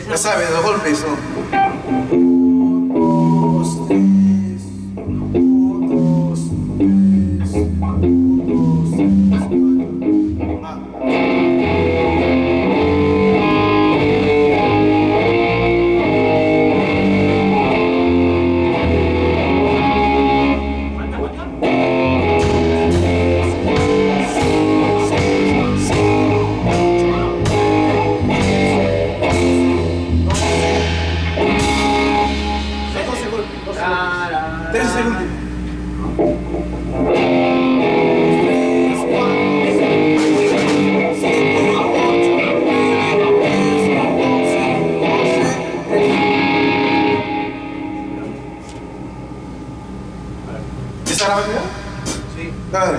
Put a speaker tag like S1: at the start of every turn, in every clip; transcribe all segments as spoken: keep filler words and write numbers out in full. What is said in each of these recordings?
S1: Ya sabes, los golpes son. Tres es el último. ¿Esa la batería? Sí. Dale.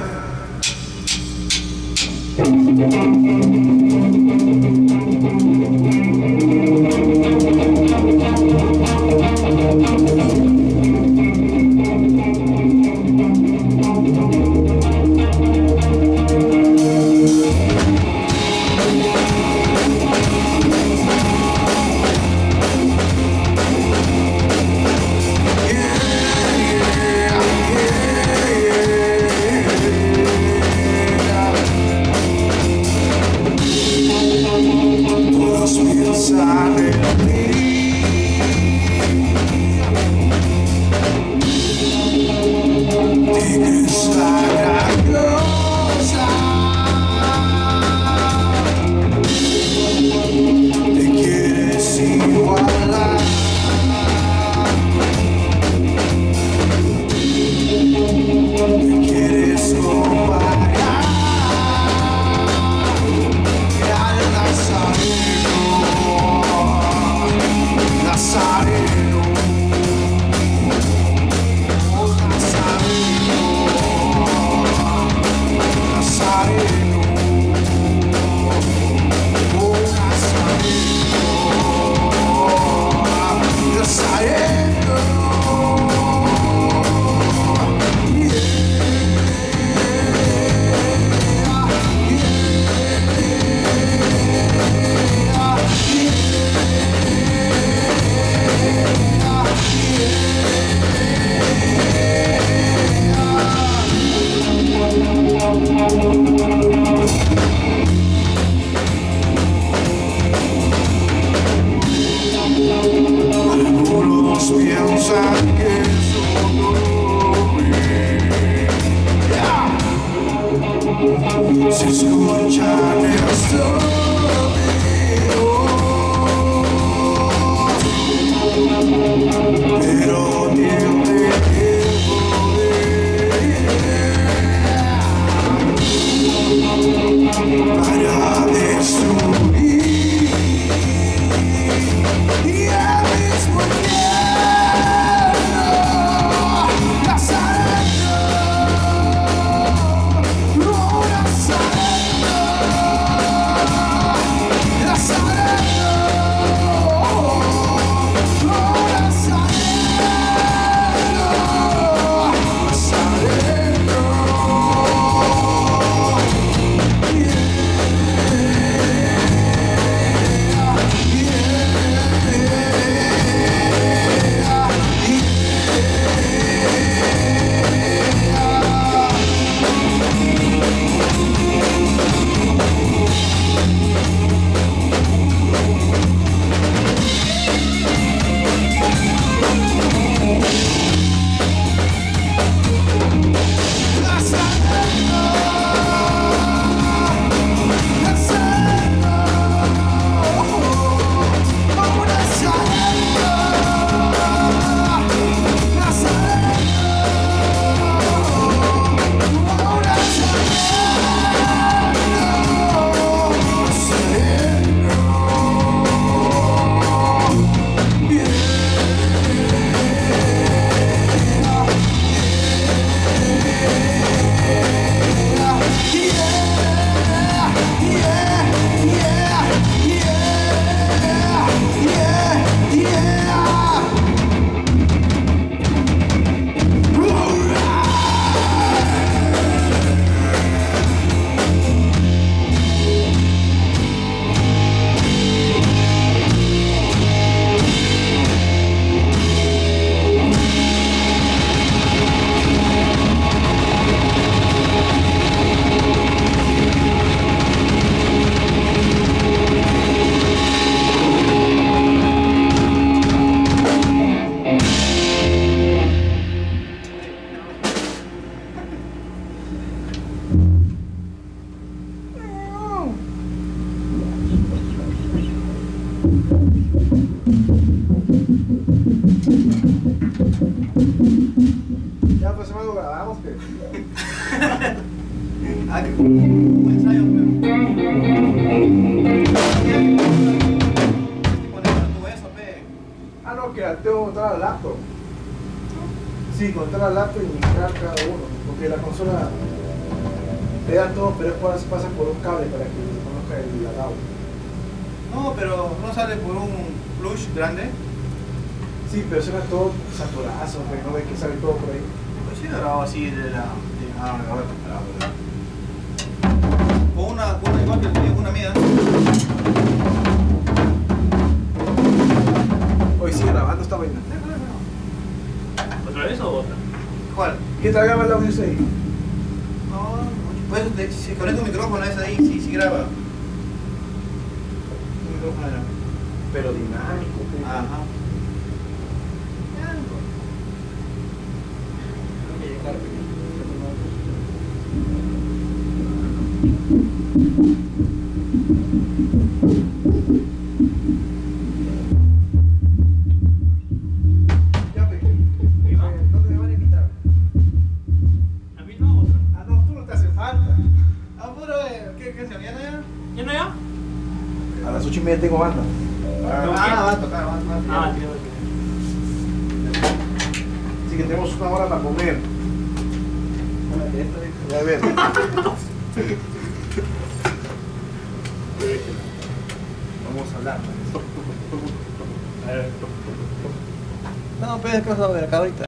S1: Se escuchan esto, pero tiene que volver para destruir y al mismo tiempo
S2: mira, tengo que controlar la laptop. Sí, controlar la laptop y migrar cada uno. Porque la consola le da todo, pero es cuando se pasa por un cable para que se conozca el lavado.
S3: No, pero no sale por un flush grande.
S2: Sí, pero suena todo saturazo, pues, no ves que sale todo por ahí.
S3: Pues sí, grabado así de la. De, ah, a ver, con una, con una igual que tenía una mía.
S2: Hoy sigue grabando esta vaina.
S4: ¿Otra vez o otra?
S3: ¿Cuál?
S2: ¿Qué tal graba el audio seis?
S3: No, pues de- si conecta un micrófono es ahí, sí, sí graba. Un micrófono era.
S2: Pero dinámico, pues.
S3: Ajá.
S2: Ya, pues. ¿Dónde me van a invitar?
S4: ¿A mí no otra?
S2: Ah, no, tú no te hace falta.
S3: Ah, puro, eh, ¿qué, qué se mañana ya?
S4: ¿Ya no ya?
S2: A las ocho y media tengo banda.
S3: Ah, va a tocar, va a tocar.
S4: Ah, tío,
S2: Así que tenemos una hora para comer. A ver. Vamos a hablar.
S4: a ver.
S3: No, pero es que vas a ver acá ahorita.